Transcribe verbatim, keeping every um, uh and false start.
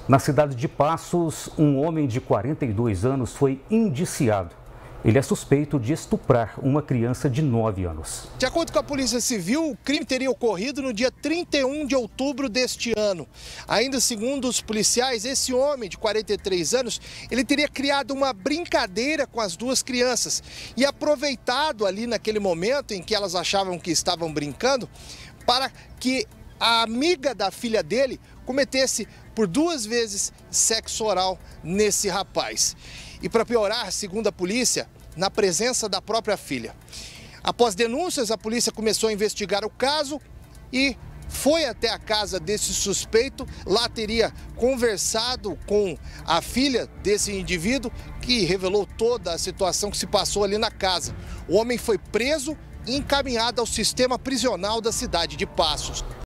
Na cidade de Passos, um homem de quarenta e dois anos foi indiciado. Ele é suspeito de estuprar uma criança de nove anos. De acordo com a Polícia Civil, o crime teria ocorrido no dia trinta e um de outubro deste ano. Ainda segundo os policiais, esse homem de quarenta e três anos, ele teria criado uma brincadeira com as duas crianças e aproveitado ali naquele momento em que elas achavam que estavam brincando para que a amiga da filha dele cometesse por duas vezes sexo oral nesse rapaz. E para piorar, segundo a polícia, na presença da própria filha. Após denúncias, a polícia começou a investigar o caso e foi até a casa desse suspeito. Lá teria conversado com a filha desse indivíduo, que revelou toda a situação que se passou ali na casa. O homem foi preso e encaminhado ao sistema prisional da cidade de Passos.